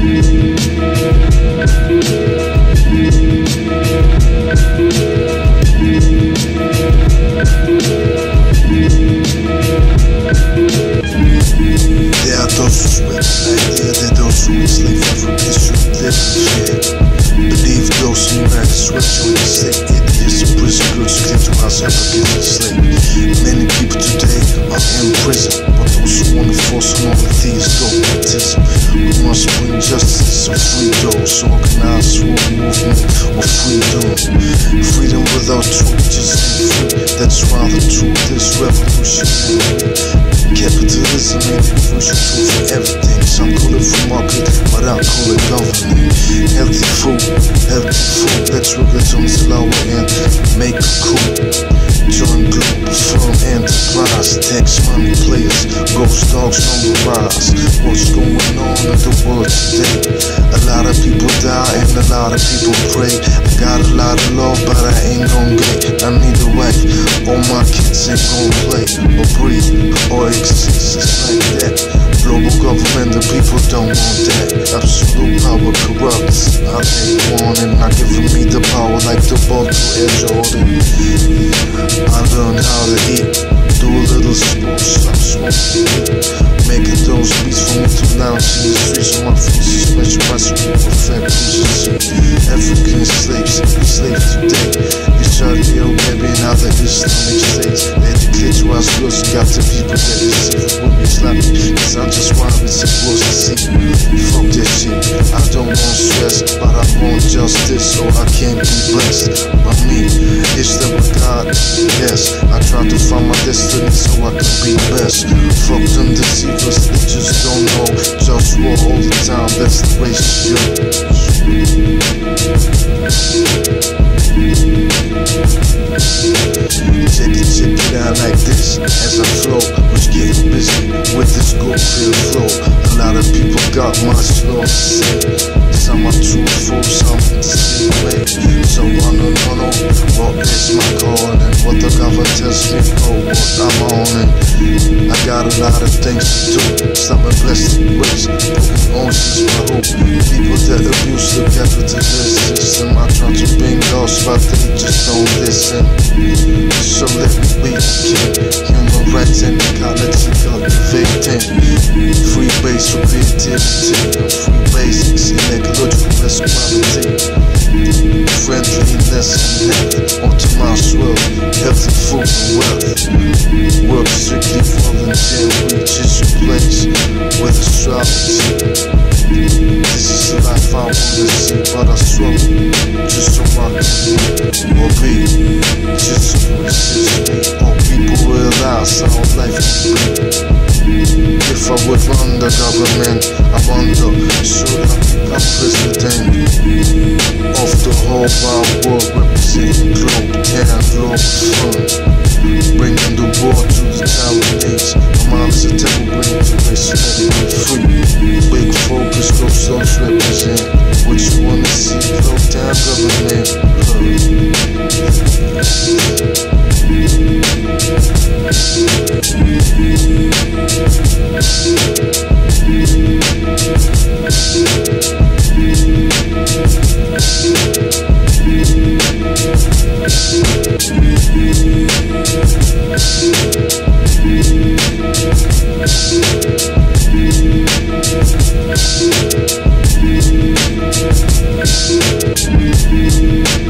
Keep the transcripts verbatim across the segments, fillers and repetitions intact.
There are those who sweat the idea that those who enslave Africans should live in fear. Believe those who united sweat to enslave idiots in prison girls who claim to house Africans enslaved. Many people today are in prison, but those who want to force on all of these dogmatism. We must bring justice and free those organized through a movement of freedom. Freedom without truth just ain't free. That's why the truth is revolutionary. Capitalism ain't the crucial tool for everything. Some call it free market, but I call it government. Healthy food, healthy food. Let's work it on the lower end, make it cool. Join Globalfirm enterprise, tax money players, GhostDogz on the rise. What's going on in the world today? A lot of people die and a lot of people pray. I got a lot of love, but I ain't gon' get. I need a wife, all my kids ain't gon' play or breathe or exist. It's like that. Global government, the people don't want that. Absolute power corrupts. I take one and not giving me the power like the ball to Air Jordan. I learned how to eat, do a little sports, stop smoking, making those beats for me to lounge in the streets on my feet, suspension my super perfect efficiency. African slaves, enslaved today. It's Charlie O'Baby and other Islamic states. They declare to us girls and got the people that is safe with me Islamic. Cause I'm just one of it's supposed to see. Fuck that shit, I don't want stress, but I want justice, so I can't be blessed by me. It's the God, yes, I try to find my destiny so I can be best. Fuck them deceivers, they just don't know. JustWar all the time, that's the ratio. Check it, check it out like this as I flow, which getting busy with this Globalfirm flow. A lot of people got much love to say. Some are truthful, some deceive. So I don't know what is my call and what the government tells me oh what I'm on. And I got a lot of things to do. Some are blessed with grace, broken oceans my hope. People that abuse the capitalist system, I try to bring lost, but they just don't listen. So let me be the king. Human rights and ecology cultivating. Free base for creativity and free basics in ecological masculinity. Friendliness and health, optimized world, healthy food and wealth. Work strictly volunteer, reaches your place with astrology. This is the life I wanna see, but I struggle just so I can or be, just to resist me, or people realize how life can be. If I would run the government, I wonder, should I become president of the whole wide world, representing Globetown, Globalfirm, bringing the war to the Taiwanese. My mind is a temple, bringing to race, let it be free. Big focus, GhostDogz represent what you wanna see. Globetown government. Uh.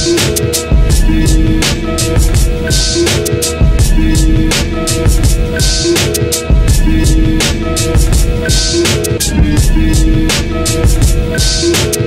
We'll be right back.